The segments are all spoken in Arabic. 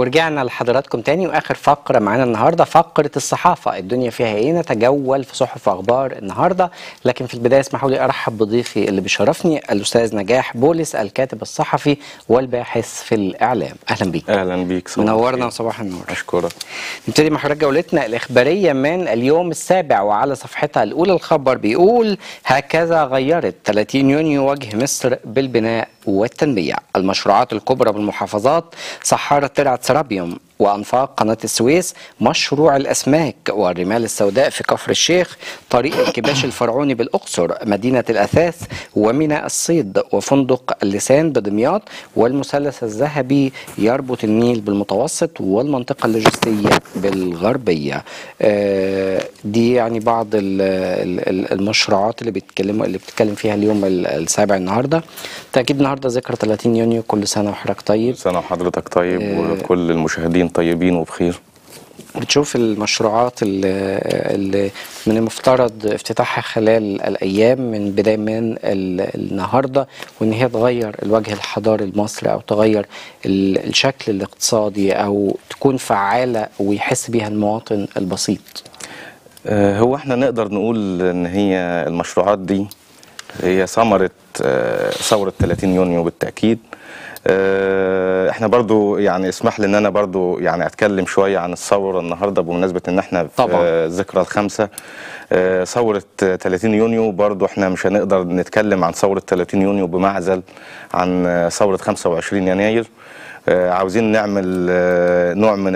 ورجعنا لحضراتكم تاني، واخر فقره معانا النهارده فقره الصحافه، الدنيا فيها ايه؟ نتجول في صحف اخبار النهارده. لكن في البدايه اسمحوا لي ارحب بضيفي اللي بيشرفني الاستاذ نجاح بولس، الكاتب الصحفي والباحث في الاعلام. اهلا بيك. اهلا بيك، منورنا وصباح النور. اشكرك. نبتدي مع حضرتك جولتنا الاخباريه من اليوم السابع، وعلى صفحتها الاولى الخبر بيقول: هكذا غيرت 30 يونيو وجه مصر بالبناء والتنميه. المشروعات الكبرى بالمحافظات: سحارة ترعة سرابيوم وأنفاق قناة السويس، مشروع الأسماك والرمال السوداء في كفر الشيخ، طريق الكباش الفرعوني بالأقصر، مدينة الأثاث وميناء الصيد، وفندق اللسان بدمياط، والمثلث الذهبي يربط النيل بالمتوسط والمنطقة اللوجستية بالغربية. دي يعني بعض المشروعات اللي بتتكلم فيها اليوم السابع النهارده. تأكيد النهارده ذكرى 30 يونيو، كل سنة وحضرتك طيب. كل سنة وحضرتك طيب، وكل المشاهدين طيبين وبخير. بتشوف المشروعات اللي من المفترض افتتاحها خلال الأيام من بداية من النهاردة، وإن هي تغير الوجه الحضاري المصري أو تغير الشكل الاقتصادي أو تكون فعالة ويحس بيها المواطن البسيط؟ هو احنا نقدر نقول ان هي المشروعات دي هي ثمرة ثورة 30 يونيو بالتأكيد. احنا برضو يعني اسمح لي ان انا برضو يعني اتكلم شوية عن الثورة النهاردة بمناسبة ان احنا في الذكرى الخامسة ثورة 30 يونيو. برضو احنا مش هنقدر نتكلم عن ثورة 30 يونيو بمعزل عن ثورة 25 يناير. عاوزين نعمل نوع من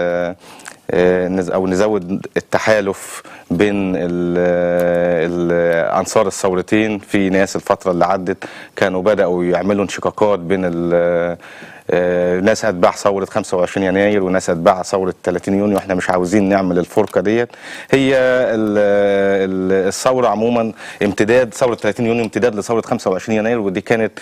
أو نزود التحالف بين أنصار الثورتين. في ناس الفترة اللي عدت كانوا بدأوا يعملوا انشقاقات بين ناس أتباع ثورة 25 يناير وناس أتباع ثورة 30 يونيو. احنا مش عاوزين نعمل الفرقة ديت. هي الثورة عموما امتداد، ثورة 30 يونيو امتداد لثورة 25 يناير، ودي كانت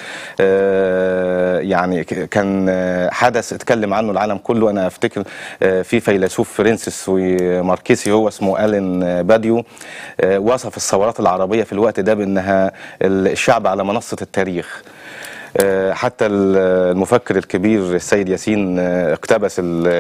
يعني كان حدث اتكلم عنه العالم كله. أنا أفتكر في فيلسوف فرنسيس ماركسي هو اسمه ألين باديو وصف الثورات العربية في الوقت ده بأنها الشعب على منصة التاريخ. حتى المفكر الكبير السيد ياسين اقتبس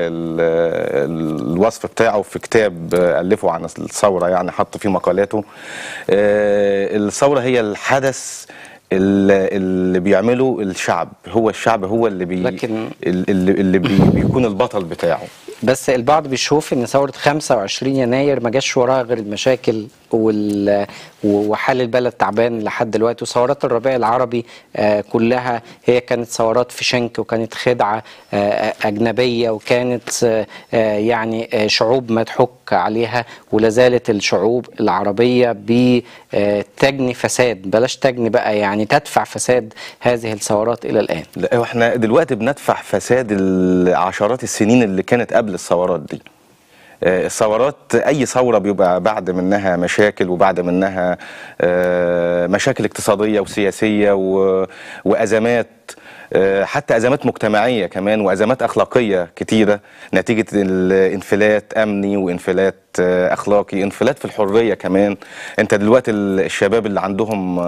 الوصف بتاعه في كتاب ألفه عن الثورة، يعني حط فيه مقالاته. الثورة هي الحدث اللي بيعمله الشعب، هو الشعب هو اللي بيكون البطل بتاعه. بس البعض بيشوف ان ثورة 25 يناير ما جاش وراها غير المشاكل وحال البلد تعبان لحد دلوقتي، وثورات الربيع العربي كلها هي كانت ثورات في شنك، وكانت خدعة أجنبية، وكانت يعني شعوب مضحوك عليها، ولا زالت الشعوب العربية بتجني فساد، بلاش تجني بقى، يعني تدفع فساد هذه الثورات إلى الآن. لا، احنا دلوقتي بندفع فساد العشرات السنين اللي كانت قبل الثورات دي. الثورات، أي ثورة بيبقى بعد منها مشاكل، وبعد منها مشاكل اقتصادية وسياسية وأزمات، حتى أزمات مجتمعية كمان، وأزمات أخلاقية كتيرة نتيجة الانفلات أمني وانفلات أخلاقي، انفلات في الحرية كمان. أنت دلوقتي الشباب اللي عندهم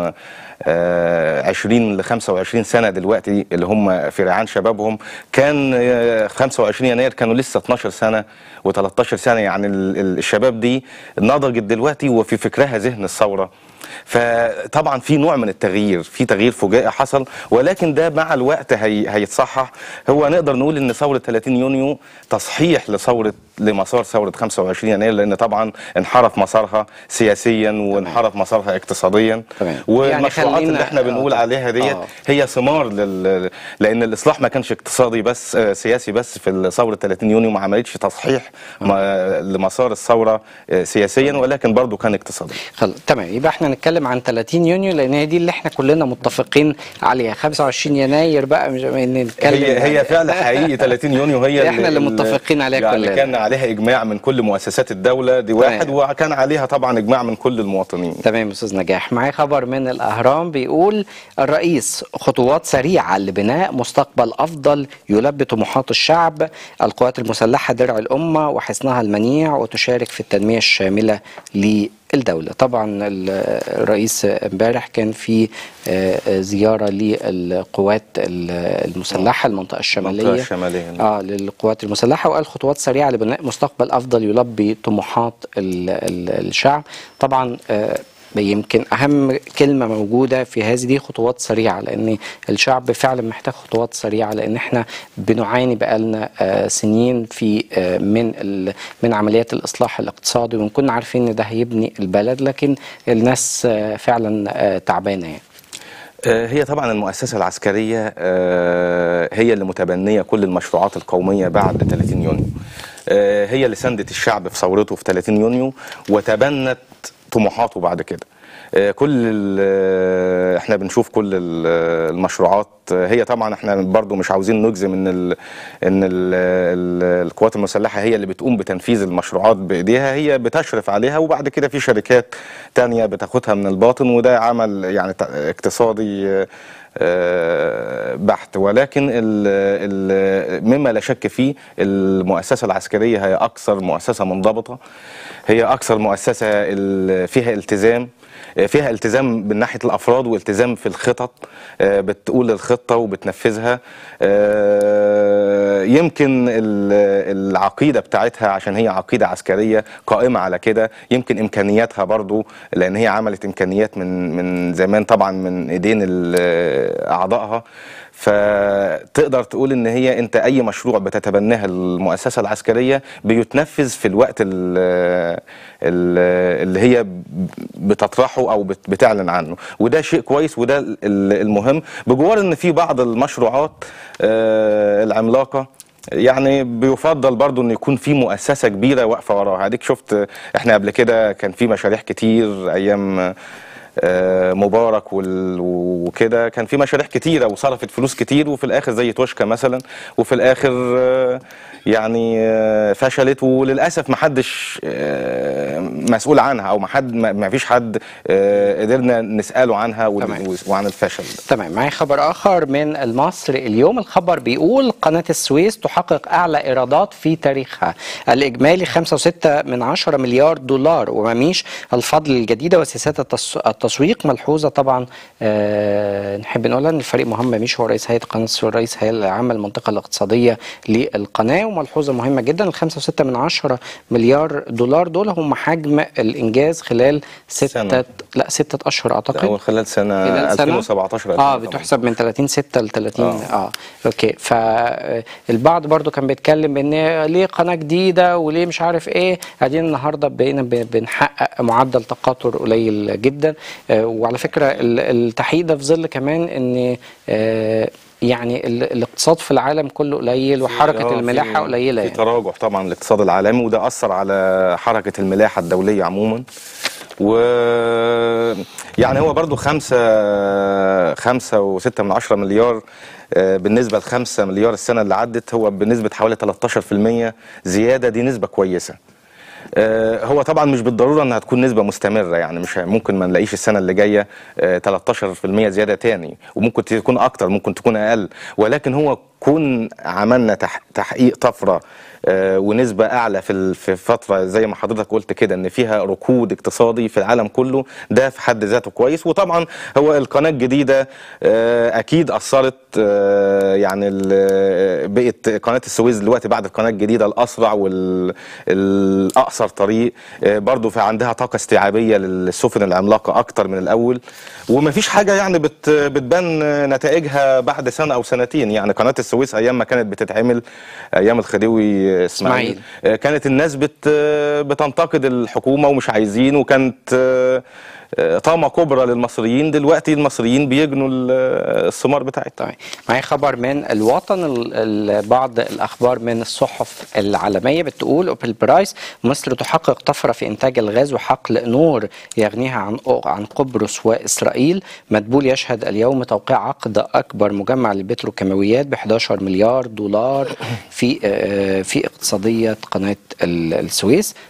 20 ل 25 سنة دلوقتي اللي هم في ريعان شبابهم، كان 25 يناير كانوا لسه 12 سنة و13 سنة. يعني الشباب دي نضجت دلوقتي وفي فكرها ذهن الثورة. فطبعا في نوع من التغيير، في تغيير فجائي حصل، ولكن ده مع الوقت هيتصحح. هو نقدر نقول ان ثورة 30 يونيو تصحيح لمسار ثورة 25 يناير، لان طبعا انحرف مسارها سياسيا وانحرف مسارها اقتصاديا. والمشروعات اللي احنا بنقول عليها ديت هي ثمار لان الاصلاح ما كانش اقتصادي بس، سياسي بس. في ثورة 30 يونيو ما عملتش تصحيح لمسار الثورة سياسيا، ولكن برضو كان اقتصادي. تمام، يبقى احنا نتكلم عن 30 يونيو لان هي دي اللي احنا كلنا متفقين عليها. 25 يناير بقى مش نتكلم، هي فعلا حقيقي 30 يونيو هي احنا اللي متفقين عليها يعني كلنا. كان عليها اجماع من كل مؤسسات الدولة دي واحد، وكان عليها طبعا اجماع من كل المواطنين. تمام استاذ نجاح. معايا خبر من الاهرام بيقول: الرئيس خطوات سريعة لبناء مستقبل افضل يلبي طموحات الشعب، القوات المسلحة درع الامة وحصنها المنيع، وتشارك في التنمية الشاملة الدولة. طبعا الرئيس امبارح كان في زيارة للقوات المسلحة المنطقة الشمالية للقوات المسلحة، وقال خطوات سريعة لبناء مستقبل أفضل يلبي طموحات الشعب. طبعا يمكن أهم كلمة موجودة في هذه دي خطوات سريعة، لأن الشعب فعلا محتاج خطوات سريعة، لأن احنا بنعاني بقالنا سنين في من عمليات الإصلاح الاقتصادي، ونكون عارفين إن ده هيبني البلد، لكن الناس فعلا تعبانة يعني. هي طبعا المؤسسة العسكرية هي اللي متبنية كل المشروعات القومية بعد 30 يونيو. هي اللي سندت الشعب في ثورته في 30 يونيو وتبنت طموحاته بعد كده. احنا بنشوف كل المشروعات. هي طبعا احنا برضو مش عاوزين نجزم ان القوات المسلحة هي اللي بتقوم بتنفيذ المشروعات بايديها، هي بتشرف عليها، وبعد كده في شركات تانية بتاخدها من الباطن، وده عمل يعني اقتصادي بحت. ولكن مما لا شك فيه المؤسسة العسكرية هي أكثر مؤسسة منضبطة، هي أكثر مؤسسة فيها التزام، فيها التزام من ناحية الأفراد والتزام في الخطط، بتقول الخطة وبتنفذها. يمكن العقيدة بتاعتها عشان هي عقيدة عسكرية قائمة على كده، يمكن إمكانياتها برضو لأن هي عملت إمكانيات من زمان طبعا من إيدين أعضائها، فتقدر تقول ان هي انت اي مشروع بتتبناها المؤسسة العسكرية بيتنفذ في الوقت اللي هي بتطرحه او بتعلن عنه، وده شيء كويس وده المهم، بجوار ان في بعض المشروعات العملاقة يعني بيفضل برضو ان يكون في مؤسسة كبيرة واقفة وراها. هديك شفت احنا قبل كده كان في مشاريع كتير ايام مبارك وكده، كان في مشاريع كتيرة وصرفت فلوس كتير، وفي الاخر زي توشكا مثلا، وفي الاخر يعني فشلت، وللاسف ما حدش مسؤول عنها، او ما فيش حد قدرنا نساله عنها وعن الفشل ده. تمام. معي خبر اخر من المصري اليوم. الخبر بيقول قناه السويس تحقق اعلى ايرادات في تاريخها، الاجمالي 5.6 مليار دولار، ومميش الفضل الجديده وسياسات التسويق ملحوظه. طبعا نحب نقولها ان الفريق مهم مميش هو رئيس هيئه قناه السويس، رئيس هيئه العامه المنطقه الاقتصاديه للقناه، وملحوظه مهمه جدا ال5.6 مليار دولار دول هم حجم الانجاز خلال 6 اشهر اعتقد، هو خلال سنه 2017 بتحسب من 30/6 ل 30 اوكي. فالبعض برضو كان بيتكلم ان ليه قناه جديده وليه مش عارف ايه، قاعدين النهارده بقينا بنحقق معدل تقاطر قليل جدا. وعلى فكره التحقيق ده في ظل كمان ان يعني الاقتصاد في العالم كله قليل وحركة الملاحة قليلة، في تراجع طبعا الاقتصاد العالمي، وده أثر على حركة الملاحة الدولية عموما. و يعني هو برضو 5.6 مليار بالنسبة ل5 مليار السنة اللي عدت، هو بنسبة حوالي 13% زيادة، دي نسبة كويسة. هو طبعا مش بالضرورة انها تكون نسبة مستمرة، يعني مش ممكن ما نلاقيش السنة اللي جاية 13% زيادة تاني، وممكن تكون اكتر ممكن تكون اقل، ولكن هو كون عملنا تحقيق طفرة ونسبة أعلى في فترة زي ما حضرتك قلت كده إن فيها ركود اقتصادي في العالم كله، ده في حد ذاته كويس. وطبعا هو القناة الجديدة أكيد أثرت، يعني بقت قناة السويس دلوقتي بعد القناة الجديدة الأسرع والأقصر طريق، برضو في عندها طاقة استيعابية للسفن العملاقة أكتر من الأول، ومفيش حاجة يعني بتبان نتائجها بعد سنة أو سنتين. يعني قناة السويس أيام ما كانت بتتعمل أيام الخديوي إسماعيل كانت الناس بتنتقد الحكومة ومش عايزين، وكانت طامة كبرى للمصريين. دلوقتي المصريين بيجنوا الثمار بتاعتها. طيب. معي خبر من الوطن. بعض الأخبار من الصحف العالمية بتقول أوبل برايس مصر تحقق طفرة في إنتاج الغاز وحقل نور يغنيها عن قبرص وإسرائيل. مدبول يشهد اليوم توقيع عقد أكبر مجمع للبتروكيماويات ب11 مليار دولار في اقتصادية قناة السويس.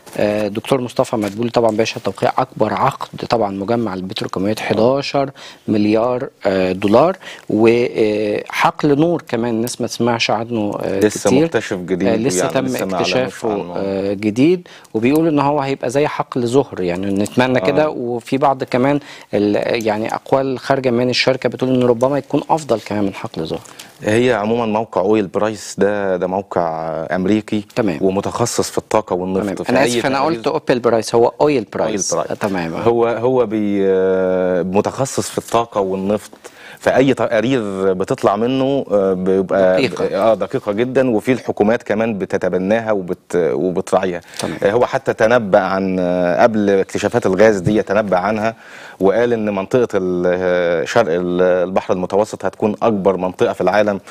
دكتور مصطفى مدبولي طبعا باشا توقيع اكبر عقد طبعا مجمع البتروكيماويات 11 مليار دولار، وحقل نور كمان الناس ما تسمعش عنه لسه كتير، مكتشف جديد لسه يعني تم لسه ما اكتشافه أعلنوش عنه. جديد، وبيقول ان هو هيبقى زي حقل زهر يعني نتمنى كده. وفي بعض كمان يعني اقوال خارجه من الشركه بتقول ان ربما يكون افضل كمان من حقل زهر. هي عموما موقع اويل برايس ده موقع امريكي تمام. ومتخصص في الطاقه والنفط. تمام. انا اسف انا قلت اوبل برايس، هو اويل برايس. تمام. هو متخصص في الطاقه والنفط، فاي تقارير بتطلع منه بيبقى دقيقه جدا، وفي الحكومات كمان بتتبناها وبتراعيها. هو حتى تنبأ عن قبل اكتشافات الغاز دي، تنبأ عنها وقال ان منطقه شرق البحر المتوسط هتكون اكبر منطقه في العالم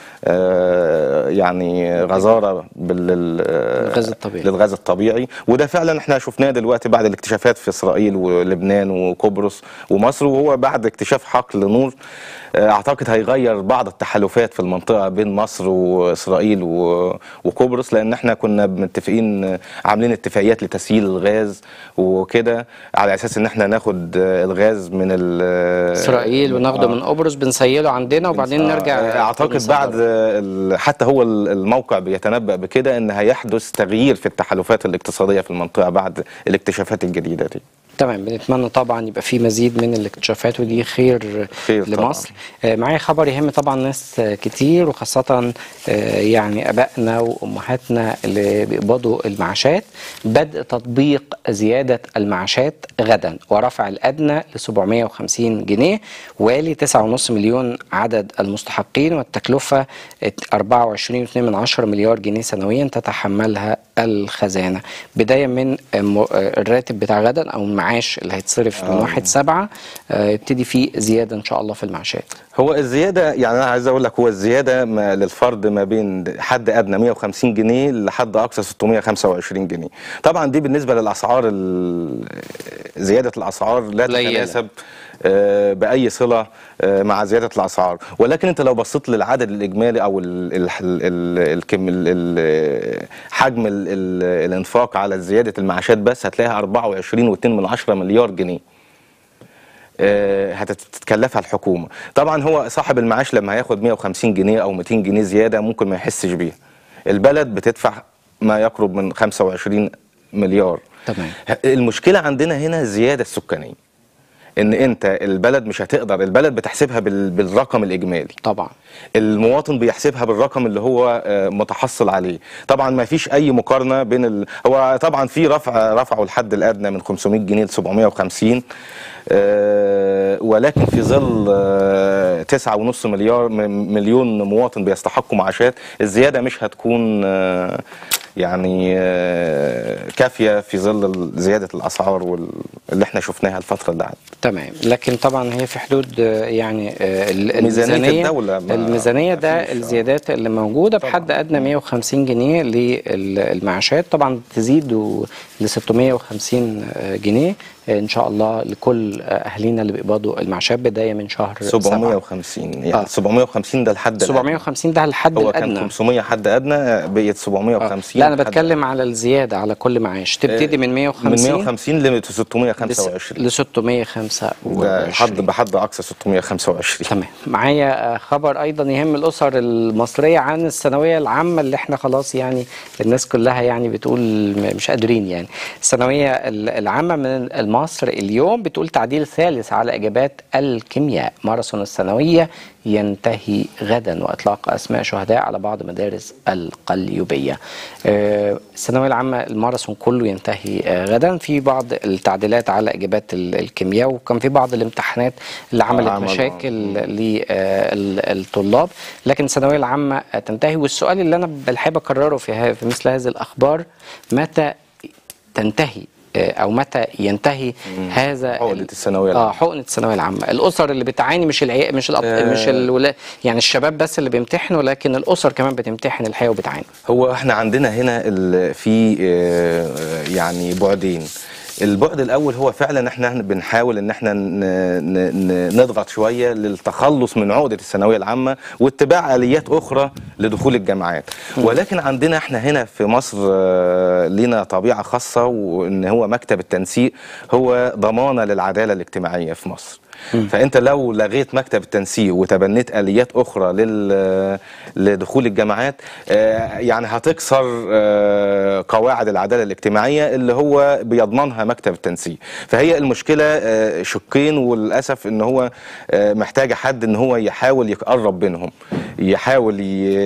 يعني غزاره للغاز الطبيعي. وده فعلا احنا شفناه دلوقتي بعد الاكتشافات في اسرائيل ولبنان وقبرص ومصر. وهو بعد اكتشاف حقل نور اعتقد هيغير بعض التحالفات في المنطقه بين مصر واسرائيل وقبرص، لان احنا كنا متفقين عاملين اتفاقيات لتسييل الغاز وكده، على اساس ان احنا ناخد الغاز من اسرائيل وناخده من قبرص بنسيله عندنا وبعدين نرجع. اعتقد بعد حتى هو الموقع بيتنبأ بكده ان هيحدث تغيير في التحالفات الاقتصاديه في المنطقه بعد الاكتشافات الجديده دي. تمام. بنتمنى طبعا يبقى في مزيد من الاكتشافات ودي خير لمصر. معايا خبر يهم طبعا ناس كتير، وخاصة يعني أبائنا وأمهاتنا اللي بيقبضوا المعاشات. بدء تطبيق زيادة المعاشات غدا ورفع الأدنى ل 750 جنيه، والي 9.5 مليون عدد المستحقين، والتكلفة 24.2 مليار جنيه سنويا تتحملها الخزانة، بداية من الراتب بتاع غدا أو المعاش اللي هيتصرف من 1/7 يبتدي فيه زيادة إن شاء الله في المعاشات. هو الزيادة يعني أنا عايز أقول لك، هو الزيادة للفرد ما بين حد أدنى 150 جنيه لحد أقصى 625 جنيه. طبعا دي بالنسبة للأسعار، زيادة الأسعار لا تتناسب بأي صلة مع زيادة الأسعار، ولكن أنت لو بصيت للعدد الإجمالي أو حجم الإنفاق على زيادة المعاشات بس هتلاقيها 24.2 مليار جنيه هتتكلفها الحكومة. طبعا هو صاحب المعاش لما هياخد 150 جنيه أو 200 جنيه زيادة ممكن ما يحسش بيها. البلد بتدفع ما يقرب من 25 مليار. تمام. المشكلة عندنا هنا الزيادة السكانية، ان انت البلد مش هتقدر، البلد بتحسبها بالرقم الاجمالي، طبعا المواطن بيحسبها بالرقم اللي هو متحصل عليه. طبعا ما فيش اي مقارنه بين هو طبعا في رفعوا الحد الادنى من 500 جنيه ل 750، ولكن في ظل 9.5 مليون مواطن بيستحقوا معاشات، الزياده مش هتكون يعني كافيه في ظل زياده الاسعار اللي احنا شفناها الفتره اللي عدت. تمام. لكن طبعا هي في حدود يعني ميزانيه الدوله، الميزانيه ده الزيادات اللي موجوده بحد ادنى 150 جنيه للمعاشات، طبعا تزيد ل 650 جنيه ان شاء الله لكل اهالينا اللي بيقبضوا المعاشات بدايه من شهر 750 يعني 750 ده الحد 750 ده الحد هو الادنى. كان 500 حد ادنى بقت 750. لا انا بتكلم على الزياده على كل معاش تبتدي من 150 ل 625 ل 625 بحد اقصى 625. تمام. معايا خبر ايضا يهم الاسر المصريه عن الثانويه العامه اللي احنا خلاص يعني الناس كلها يعني بتقول مش قادرين. يعني الثانويه العامه من مصر اليوم بتقول تعديل ثالث على اجابات الكيمياء. ماراثون الثانويه ينتهي غدا واطلاق اسماء شهداء على بعض مدارس القليوبيه. الثانويه العامه الماراثون كله ينتهي غدا. في بعض التعديلات على اجابات الكيمياء، وكان في بعض الامتحانات اللي عملت مشاكل للطلاب، لكن الثانويه العامه تنتهي. والسؤال اللي انا بحب اكرره في مثل هذه الاخبار، متى تنتهي او متى ينتهي هذا حقنة الثانويه العامه؟ حقنة الثانويه العامه. الاسر اللي بتعاني مش الشباب بس اللي بيمتحنوا، لكن الاسر كمان بتمتحن الحقيقه وبتعاني. هو احنا عندنا هنا في يعني بعدين. البعد الاول هو فعلا احنا بنحاول ان احنا نضغط شويه للتخلص من عقده الثانويه العامه واتباع اليات اخرى لدخول الجامعات. ولكن عندنا احنا هنا في مصر لنا طبيعه خاصه، وان هو مكتب التنسيق هو ضمانه للعداله الاجتماعيه في مصر. فانت لو لغيت مكتب التنسيق وتبنيت اليات اخرى لدخول الجامعات، يعني هتكسر قواعد العداله الاجتماعيه اللي هو بيضمنها مكتب التنسيق. فهي المشكله شقين، وللاسف ان هو محتاج حد ان هو يحاول يقرب بينهم، يحاول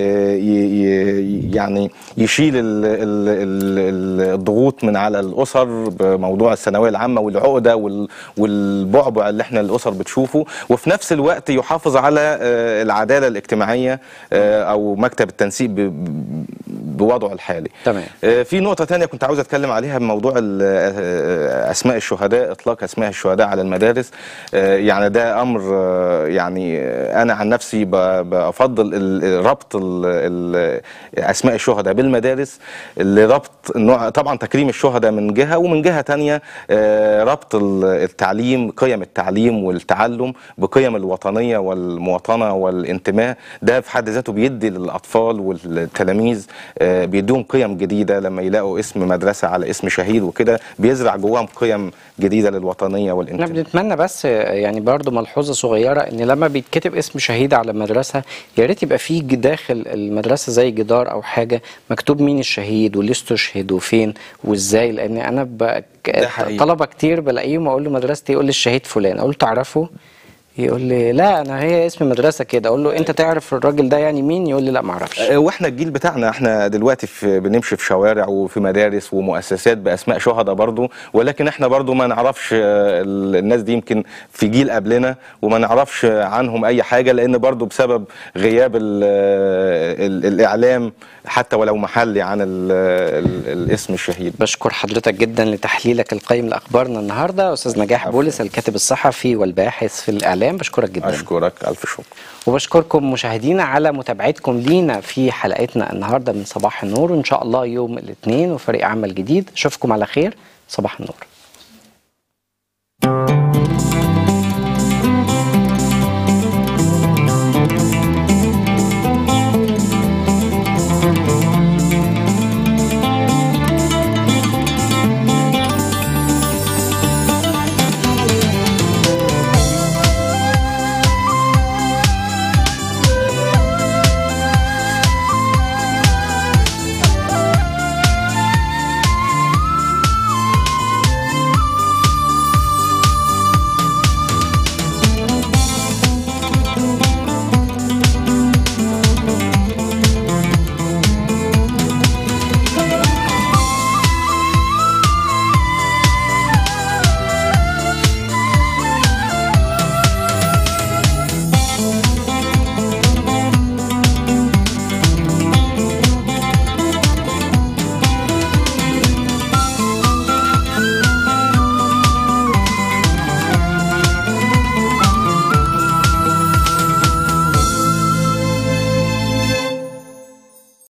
يعني يشيل الضغوط من على الاسر بموضوع الثانويه العامه والعقده والبعبع اللي احنا الاسر بتشوفه، وفي نفس الوقت يحافظ على العداله الاجتماعيه او مكتب التنسيق بوضعه الحالي. تمام. في نقطه ثانيه كنت عاوز اتكلم عليها بموضوع اسماء الشهداء، اطلاق اسماء الشهداء على المدارس. يعني ده امر يعني انا عن نفسي بفضل ربط اسماء الشهداء بالمدارس، لربط طبعا تكريم الشهداء من جهه، ومن جهه ثانيه ربط التعليم، قيم التعليم والتعلم بقيم الوطنيه والمواطنه والانتماء. ده في حد ذاته بيدي للاطفال والتلاميذ بيديهم قيم جديده، لما يلاقوا اسم مدرسه على اسم شهيد وكده بيزرع جواهم قيم جديده للوطنيه والانتماء. احنا بنتمنى بس يعني برضو ملحوظه صغيره، ان لما بيتكتب اسم شهيد على مدرسه يا ريت يبقى فيه داخل المدرسه زي جدار او حاجه مكتوب مين الشهيد واللي استشهد وفين وازاي. لان انا طلبه كتير بلاقيهم اقول له مدرستي، يقول لي الشهيد فلان، اقول له تعرفه؟ يقول لي لا انا هي اسم مدرسه كده. اقول له انت تعرف الراجل ده يعني مين؟ يقول لي لا ما اعرفش. واحنا الجيل بتاعنا احنا دلوقتي بنمشي في شوارع وفي مدارس ومؤسسات باسماء شهداء برضو، ولكن احنا برضو ما نعرفش الناس دي، يمكن في جيل قبلنا وما نعرفش عنهم اي حاجه، لان برضو بسبب غياب الاعلام حتى ولو محلي عن الاسم الشهيد. بشكر حضرتك جدا لتحليلك القيم لاخبارنا النهارده، استاذ نجاح بولس الكاتب الصحفي والباحث في الاعلام. بشكرك جدا. اشكرك الف شكر. وبشكركم مشاهدينا على متابعتكم لينا في حلقتنا النهارده من صباح النور، وان شاء الله يوم الاثنين وفريق عمل جديد. اشوفكم على خير. صباح النور.